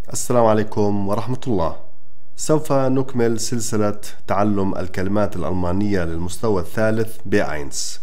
السلام عليكم ورحمة الله. سوف نكمل سلسلة تعلم الكلمات الألمانية للمستوى الثالث B1.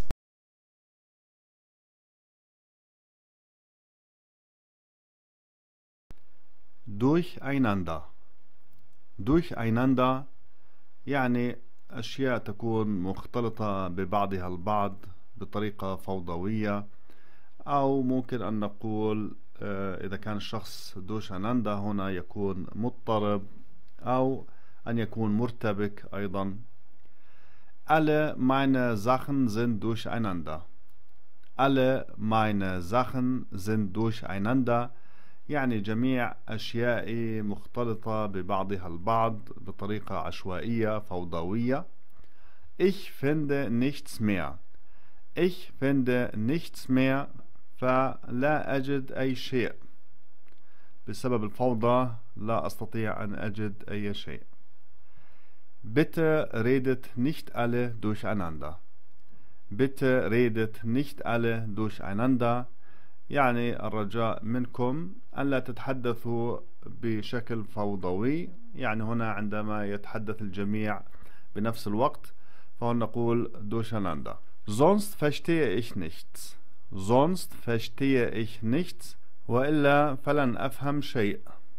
durcheinander. durcheinander يعني أشياء تكون مختلطة ببعضها البعض بطريقة فوضوية، أو ممكن أن نقول إذا كان الشخص durcheinander هنا يكون مضطرب أو أن يكون مرتبك أيضا. Alle meine Sachen sind durcheinander. Alle meine Sachen sind durcheinander يعني جميع أشيائي مختلطة ببعضها البعض بطريقة عشوائية فوضوية. Ich finde nichts mehr. Ich finde nichts mehr فلا أجد أي شيء. بسبب الفوضى لا أستطيع أن أجد أي شيء. Bitte redet nicht alle durcheinander. Bitte redet nicht alle durcheinander يعني الرجاء منكم ألا تتحدثوا بشكل فوضوي، يعني هنا عندما يتحدث الجميع بنفس الوقت فهنا نقول durcheinander. Sonst verstehe ich nichts. Sonst verstehe ich nichts وإلا فلن أفهم شيء.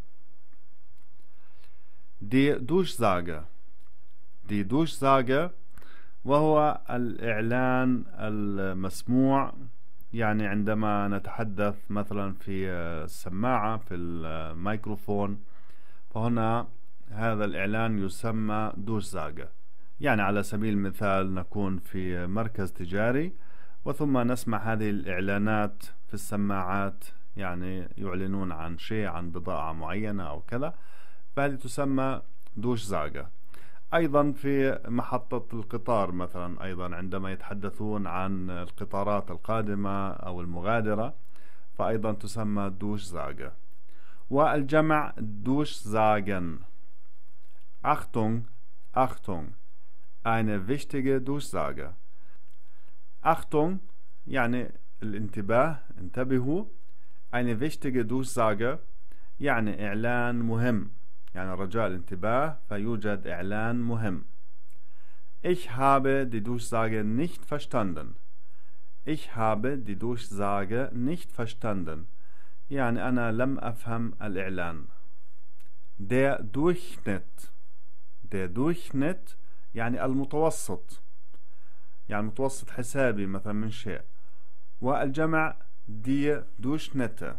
Die Durchsage. Die Durchsage وهو الإعلان المسموع، يعني عندما نتحدث مثلا في السماعة في الميكروفون فهنا هذا الإعلان يسمى durchsage. يعني على سبيل المثال نكون في مركز تجاري وثم نسمع هذه الإعلانات في السماعات، يعني يعلنون عن شيء، عن بضاعة معينة أو كذا، فهذه تسمى durchsage. أيضا في محطة القطار مثلا، أيضا عندما يتحدثون عن القطارات القادمة أو المغادرة فأيضا تسمى durchsage. والجمع durchsagen. Achtung, Achtung, eine wichtige Durchsage. Achtung يعني الانتباه، انتبهوا. eine wichtige Durchsage يعني إعلان مهم، يعني رجاء الانتباه فيوجد إعلان مهم. Ich habe die Durchsage nicht verstanden. Ich habe die Durchsage nicht verstanden يعني أنا لم أفهم الإعلان. Der Durchschnitt. Der Durchschnitt يعني المتوسط، يعني متوسط حسابي مثلا من شيء. والجمع die Durchschnitte.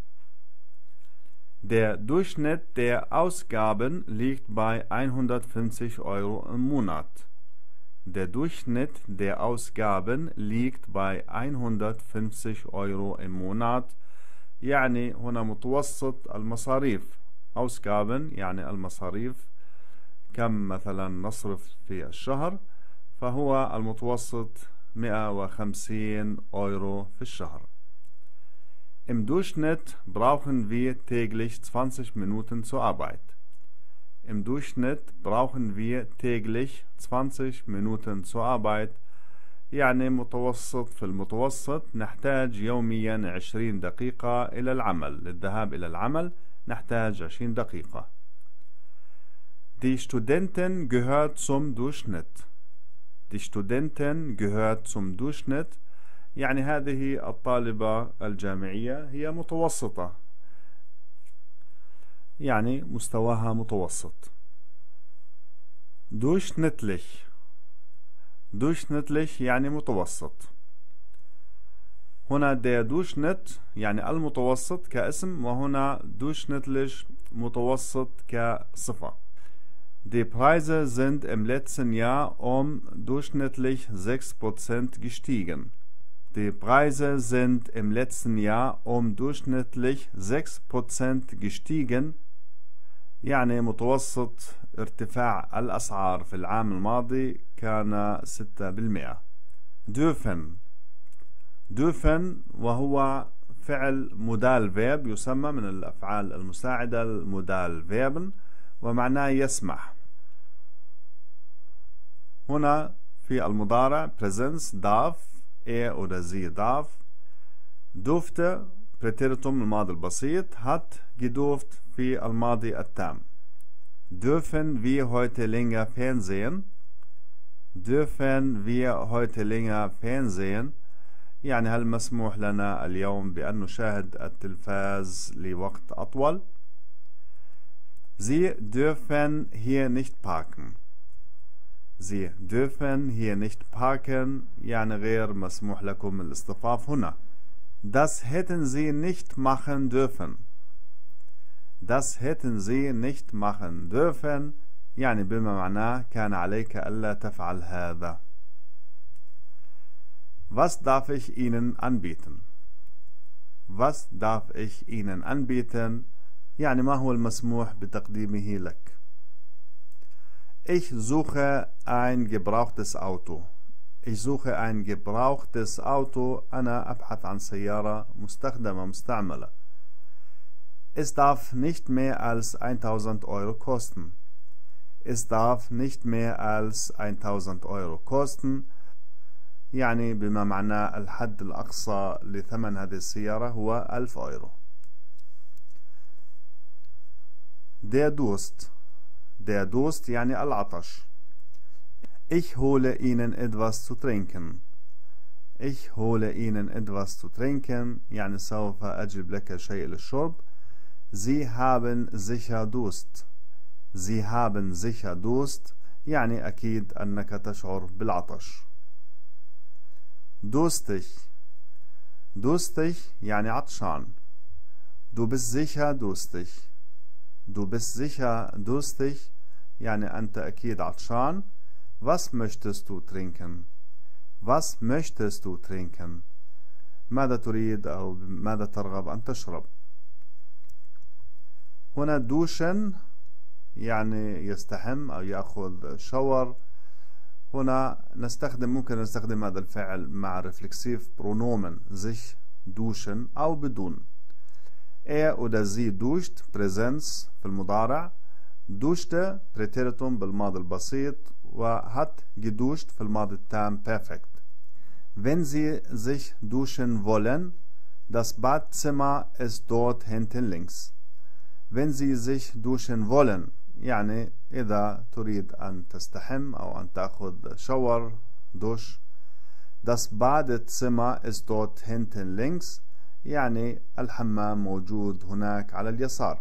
Der Durchschnitt der Ausgaben liegt bei 150 Euro im Monat. Der Durchschnitt der Ausgaben liegt bei 150 Euro im Monat يعني هنا متوسط المصاريف. Ausgaben يعني المصاريف، كم مثلا نصرف في الشهر، فهو المتوسط 150 Euro في الشهر. Im Durchschnitt brauchen wir täglich 20 Minuten zur Arbeit. Im Durchschnitt brauchen wir täglich 20 Minuten zur Arbeit يعني متوسط، في المتوسط نحتاج يوميا 20 دقيقة إلى العمل، للذهاب إلى العمل نحتاج 20 دقيقة. Die Studentin gehört zum Durchschnitt. Die Studentin gehört zum Durchschnitt يعني هذه الطالبة الجامعية هي متوسطة، يعني مستواها متوسط. durchschnittlich. durchschnittlich يعني متوسط. هنا der Durchschnitt يعني المتوسط كاسم، وهنا durchschnittlich متوسط كصفة. Die Preise sind im letzten Jahr durchschnittlich 6% gestiegen. Die Preise sind im letzten Jahr durchschnittlich 6% gestiegen يعني متوسط ارتفاع الأسعار في العام الماضي كان 6%. dürfen. dürfen وهو فعل مودال فيرب، يسمى من الأفعال المساعدة المودال فيربن ومعناه يسمح. هنا في المضارع presence darf، er oder sie darf. durfte Präteritum الماضي البسيط hat gedurft في الماضي التام. Dürfen wir heute länger fernsehen? Dürfen wir heute länger fernsehen؟ يعني هل مسموح لنا اليوم بأن نشاهد التلفاز لوقت أطول؟ Sie dürfen hier nicht parken. Sie dürfen hier nicht parken يعني غير مسموح لكم الاصطفاف هنا. Das hätten Sie nicht machen dürfen. Das hätten Sie nicht machen dürfen يعني بما معناه كان عليك ألا تفعل هذا. Was darf ich Ihnen anbieten? Was darf ich Ihnen anbieten يعني ما هو المسموح بتقديمه لك. Ich suche ein gebrauchtes Auto. Ich suche ein gebrauchtes Auto. أنا أبحث عن سيارة مستخدمة مستعملة. Es darf nicht mehr als 1000 Euro kosten. Es darf nicht mehr als 1000 Euro kosten يعني بما معناه الحد الأقصى لثمن هذه السيارة هو 1000 أورو. Der Durst. Der Durst يعني العطش. Ich hole Ihnen etwas zu trinken. Ich hole Ihnen etwas zu trinken يعني سوف أجلب لك شيء للشرب. Sie haben sicher Durst. Sie haben sicher Durst يعني أكيد أنك تشعر بالعطش. Durstig. Durstig يعني عطشان. Du bist sicher durstig. Du bist sicher durstig يعني أنت أكيد عطشان. Was möchtest du trinken? Was möchtest du trinken? ماذا تريد أو ماذا ترغب أن تشرب؟ هنا دوشن يعني يستحم أو يأخذ شاور. هنا ممكن نستخدم هذا الفعل مع ريفلكسيف برونومن sich duschen أو بدون. oder sie duscht Präsenz في المضارع. duschte Präteritum بالماضي البسيط وhat geduscht في الماضي التام perfect. Wenn Sie sich duschen wollen, das Badzimmer ist dort hinten links. Wenn Sie sich duschen wollen يعني إذا تريد أن تستحم أو أن تأخذ شاور دوش. Das Badezimmer ist dort hinten links يعني الحمام موجود هناك على اليسار.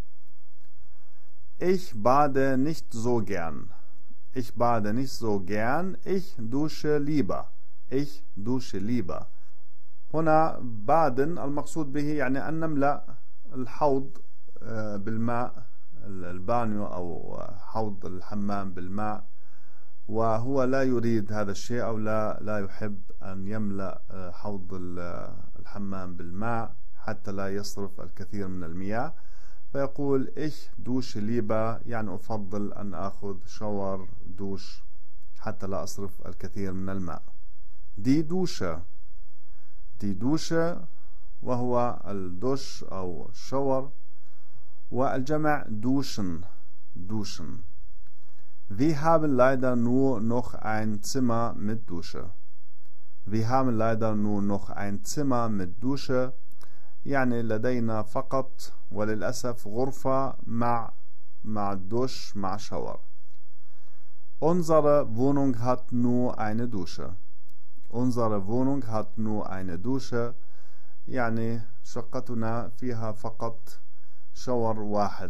Ich bade nicht so gern. Ich bade nicht so gern. Ich dusche lieber. Ich dusche lieber. هنا baden المقصود به يعني أن نملأ الحوض بالماء البانيو أو حوض الحمام بالماء وهو لا يريد هذا الشيء أو لا يحب أن يملأ حوض الحمام بالماء حتى لا يصرف الكثير من المياه فيقول ich dusche lieber يعني أفضل أن أخذ شاور دوش حتى لا أصرف الكثير من الماء. دي دوشة. دي دوشة وهو الدش أو الشاور والجمع duschen. Duschen. Wir haben leider nur noch ein Zimmer mit Dusche. Wir haben leider nur noch ein Zimmer mit Dusche يعني لدينا فقط وللأسف غرفة مع الدش مع شاور. Unsere Wohnung hat nur eine Dusche. Unsere Wohnung hat nur eine Dusche يعني شقتنا فيها فقط شاور واحد.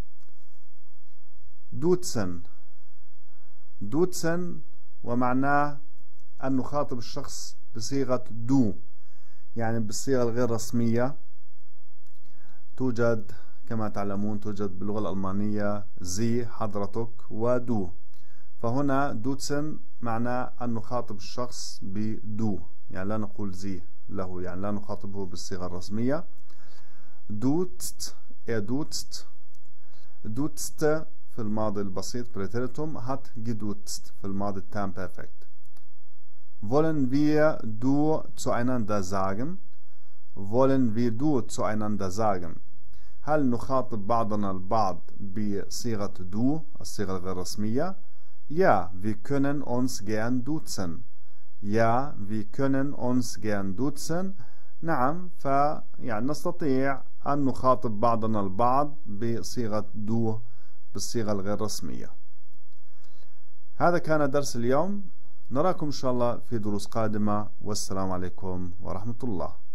دوتسن. دوتسن ومعناه أن نخاطب الشخص بصيغة دو يعني بالصيغة الغير رسمية. توجد كما تعلمون توجد باللغة الألمانية زي حضرتك ودو. فهنا دوتسن معناه أن نخاطب الشخص بدو يعني لا نقول زي له يعني لا نخاطبه بالصيغة الرسمية. دوتست duzt. Duzt في الماضي البسيط Präteritum hat geduzt في الماضي التام perfect. Wollen wir du zueinander sagen? Wollen wir du zueinander sagen? هل نخاطب بعضنا البعض بصيغة du الصيغة الغير رسمية؟ Ja, wir können uns gern duzen. Ja, wir können uns gern duzen نعم، فيعني نستطيع أن نخاطب بعضنا البعض بصيغة دو، بالصيغة الغير رسمية. هذا كان درس اليوم، نراكم إن شاء الله في دروس قادمة، والسلام عليكم ورحمة الله.